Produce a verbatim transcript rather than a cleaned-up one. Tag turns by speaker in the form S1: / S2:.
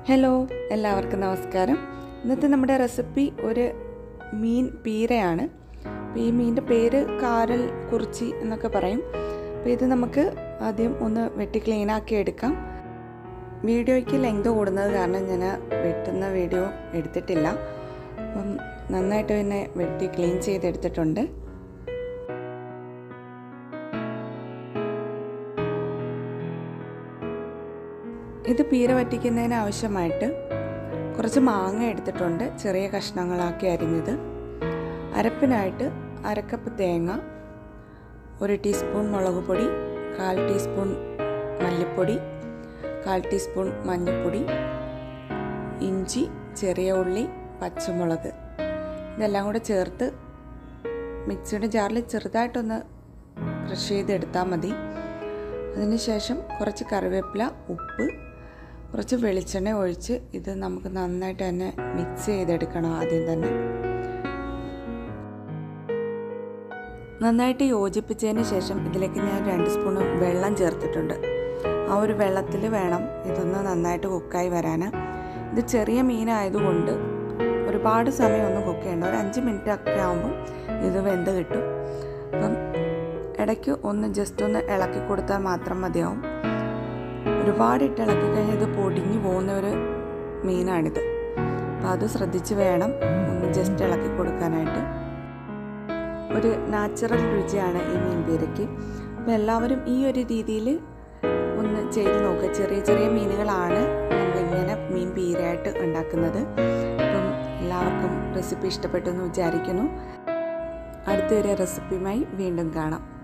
S1: Hello, എല്ലാവർക്കും നമസ്കാരം. ഇന്നത്തെ നമ്മുടെ റെസിപ്പി ഒരു മീൻ പീരയാണ്. അപ്പോൾ ഈ മീനിൻ്റെ പേര് കാരൽ കുറിച്ചി എന്നൊക്കെ പറയും. അപ്പോൾ ഇത് നമുക്ക് ആദ്യം ഒന്ന് വെട്ടി ക്ലീനാക്കി എടുക്കാം. വീഡിയോയ്ക്ക് ലെങ്ത് കൂടുന്നത് കാരണം ഞാൻ വെട്ടുന്ന വീഡിയോ എടുത്തിട്ടില്ല. അപ്പം നന്നായിട്ട് പിന്നെ വെട്ടി ക്ലീൻ ചെയ്തെടുത്തിട്ടുണ്ട്. ഇത് പീര വറ്റിക്കുന്നതിന് ആവശ്യമായിട്ട് കുറച്ച് മാങ്ങ എടുത്തിട്ടുണ്ട്, ചെറിയ കഷ്ണങ്ങളാക്കി അരിഞ്ഞത്. അരപ്പിനായിട്ട് അരക്കപ്പ് തേങ്ങ, ഒരു ടീസ്പൂൺ മുളക് പൊടി, കാൽ ടീസ്പൂൺ മല്ലിപ്പൊടി, കാൽ ടീസ്പൂൺ മഞ്ഞൾപ്പൊടി, ഇഞ്ചി, ചെറിയ ഉള്ളി, പച്ചമുളക് ഇതെല്ലാം കൂടെ ചേർത്ത് മിക്സിയുടെ ജാറിൽ ചെറുതായിട്ടൊന്ന് ക്രഷ് ചെയ്തെടുത്താൽ മതി. അതിനുശേഷം കുറച്ച് കറിവേപ്പില, ഉപ്പ്, കുറച്ച് വെളിച്ചെണ്ണ ഒഴിച്ച് ഇത് നമുക്ക് നന്നായിട്ട് തന്നെ മിക്സ് ചെയ്തെടുക്കണം. ആദ്യം തന്നെ നന്നായിട്ട് യോജിപ്പിച്ചതിന് ശേഷം ഇതിലേക്ക് ഞാൻ രണ്ട് സ്പൂൺ വെള്ളം ചേർത്തിട്ടുണ്ട്. ആ ഒരു വെള്ളത്തിൽ വേണം ഇതൊന്ന് നന്നായിട്ട് കുക്കായി വരാൻ. ഇത് ചെറിയ മീനായതുകൊണ്ട് ഒരുപാട് സമയമൊന്നും കുക്ക് ചെയ്യേണ്ട, ഒരു അഞ്ച് മിനിറ്റ് ഒക്കെ ആകുമ്പം ഇത് വെന്ത് കിട്ടും. അപ്പം ഇടയ്ക്ക് ഒന്ന് ജസ്റ്റ് ഒന്ന് ഇളക്കി കൊടുത്താൽ മാത്രം മതിയാവും. ഒരുപാട് ഇട്ട് ഇളക്കി കഴിഞ്ഞാൽ ഇത് പൊടിഞ്ഞു പോകുന്ന ഒരു മീനാണിത്. അപ്പോൾ അത് ശ്രദ്ധിച്ച് വേണം ഒന്ന് ജസ്റ്റ് ഇളക്കി കൊടുക്കാനായിട്ട്. ഒരു നാച്ചുറൽ രുചിയാണ് ഈ മീൻ പീരയ്ക്ക്. അപ്പോൾ എല്ലാവരും ഈ ഒരു രീതിയിൽ ഒന്ന് ചെയ്ത് നോക്കുക. ചെറിയ ചെറിയ മീനുകളാണ് നമ്മളിങ്ങനെ മീൻ പീരയായിട്ട് ഉണ്ടാക്കുന്നത്. അപ്പം എല്ലാവർക്കും റെസിപ്പി ഇഷ്ടപ്പെട്ടു എന്ന് വിചാരിക്കുന്നു. അടുത്തൊരു റെസിപ്പിയുമായി വീണ്ടും കാണാം.